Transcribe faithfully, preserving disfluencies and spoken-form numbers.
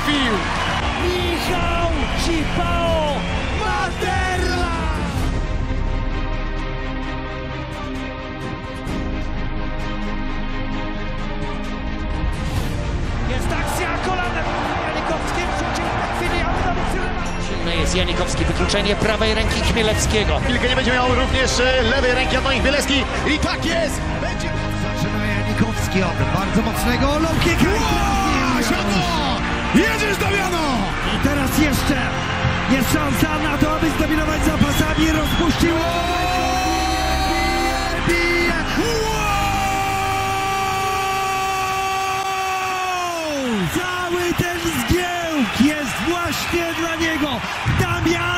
trafił! Michał Cipao Materla! Jest akcja kolanem. Janikowski w chwili, ale na silny jest Janikowski, wykluczenie prawej ręki Chmielewskiego. Chwilkę nie będzie miał również lewej ręki od moich Chmielewski i tak jest! Będzie... Zaczyna Janikowski od bardzo mocnego low kicka. Siadło! Jedziesz, Damiano! I teraz jeszcze jest szansa na to, aby zdominować zapasami. Rozpuścił. Bije, bije. Cały ten zgiełk jest właśnie dla niego. Damian